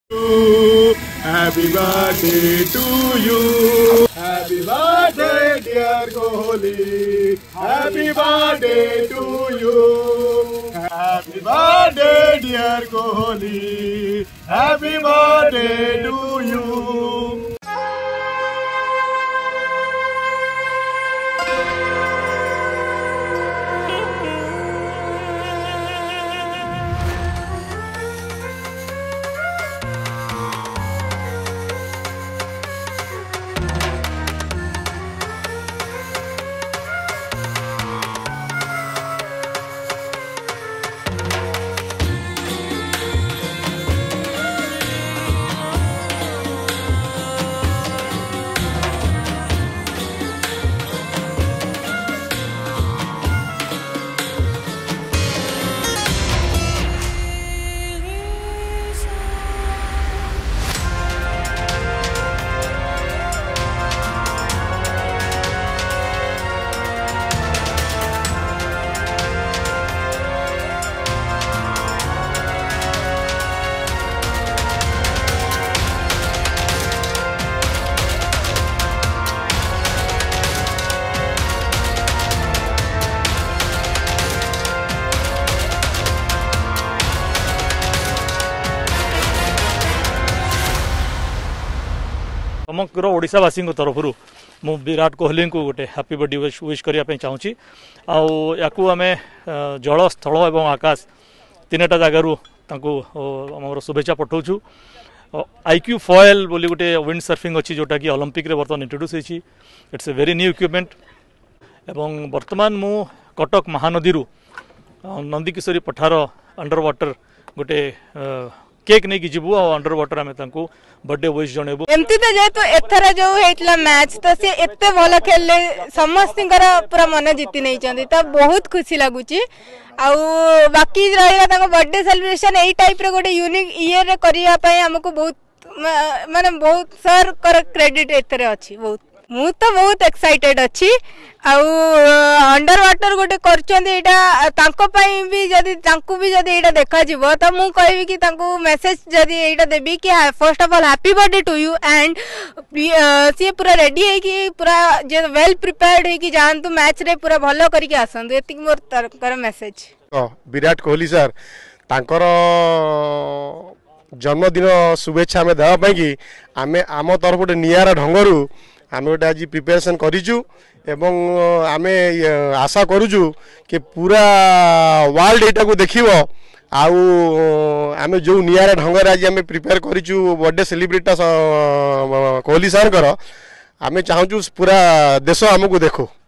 Happy birthday to you. Happy birthday, dear Kohli. Happy birthday to you. Happy birthday, dear Kohli. Happy birthday to you. समग्र ओडावासी तरफ मु विराट कोहली को गोटे happy birthday wish करने चाहूँगी आम जल स्थल और आकाश तीन टा जगार आम शुभेच्छा पठाऊँ IQ फॉयल बोली गोटे विंड सर्फिंग अच्छी जोटा कि ओलंपिक रे बर्तमान इंट्रोड्यूस होती it's a very new equipment एवं बर्तमान मु कटक महानदी नंदीकिशोरी पठार अंडर वाटर गोटे केक नहीं जीवु अंडर वाटर आम बर्थडे विश जनइबू एमती तो जेतु एथरा जो हेतला मैच तो से एते भलो खेलले समस्तिंकर पूरा मन जीति नहीं चंदी तो बहुत खुशी लागुची आउ बाकी रहिला ताको बर्थडे सेलिब्रेशन एई टाइप रे गोटे यूनिक ईयर रे करिया पई हमको बहुत माने बहुत सर कर क्रेडिट एतरे अछि बहुत मु तो बहुत एक्साइटेड अच्छी अंडर वाटर गोटे कर देखा जीवो तो मु कहबी कि तांको मेसेज जदी एटा देबी कि first of all happy birthday to you and सी पूरा रेडी है कि पूरा जे वेल प्रिपेयर्ड है कि जानतु मैच रे पूरा भलो करके आसंतु एतिक मोर तरकर मेसेज विराट कोहली सर तांकर जन्मदिन शुभेच्छा आम देवाई कि आम आम तरफ गोटे नियारा ढंगरू आम गोटे आज प्रिपेरेसन करूँ एवं आम आशा करूँ कि पूरा वर्ल्ड एटा को देखिबो आम जो नियारा ढंगर आज आम प्रिपेयर करूँ बर्थडे सेलिब्रेट कोहली सर आम चाहूँ पूरा देश आमको देखो।